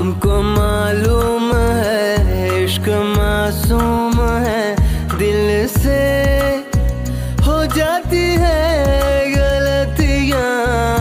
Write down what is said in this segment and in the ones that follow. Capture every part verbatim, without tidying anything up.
हमको मालूम है इश्क मासूम है, दिल से हो जाती है गलतियाँ।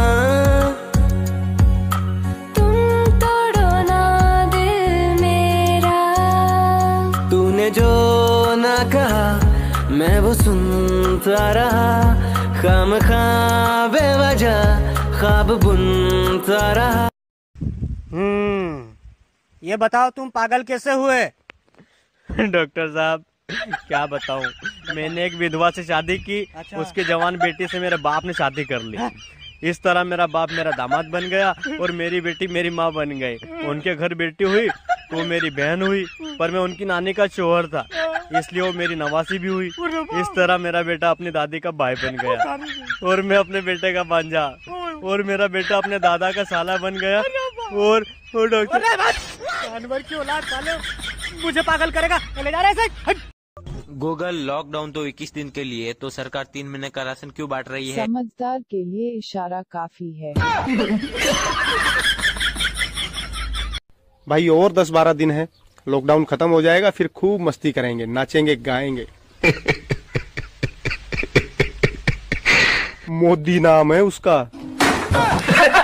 तुम तोड़ो ना दिल मेरा, तूने जो ना कहा मैं वो सुनता रहा, खाम खा बेवजह ख्वाब बुनता रहा। हम्म, ये बताओ तुम पागल कैसे हुए? डॉक्टर साहब क्या बताऊं, मैंने एक विधवा से शादी की। अच्छा। उसके जवान बेटी से मेरे बाप ने शादी कर ली। इस तरह मेरा बाप मेरा दामाद बन गया और मेरी बेटी मेरी माँ बन गई। उनके घर बेटी हुई तो वो मेरी बहन हुई, पर मैं उनकी नानी का शोहर था इसलिए वो मेरी नवासी भी हुई। इस तरह मेरा बेटा अपनी दादी का भाई बन गया और मैं अपने बेटे का भांजा, और मेरा बेटा अपने दादा का साला बन गया। और और डॉक्टर जानवर की औलाद साले मुझे पागल करेगा, ले जा रहे हैं। गूगल लॉकडाउन तो इक्कीस दिन के लिए, तो सरकार तीन महीने का राशन क्यों बांट रही है? समझदार के लिए इशारा काफी है। भाई और दस बारह दिन है, लॉकडाउन खत्म हो जाएगा, फिर खूब मस्ती करेंगे, नाचेंगे गाएंगे। मोदी नाम है उसका।